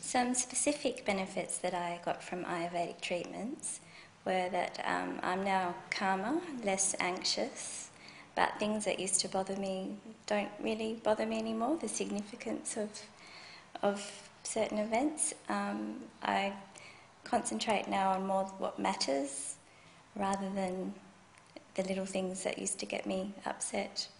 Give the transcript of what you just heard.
Some specific benefits that I got from Ayurvedic treatments were that I'm now calmer, less anxious, but things that used to bother me don't really bother me anymore, the significance of certain events. I concentrate now on more what matters rather than the little things that used to get me upset.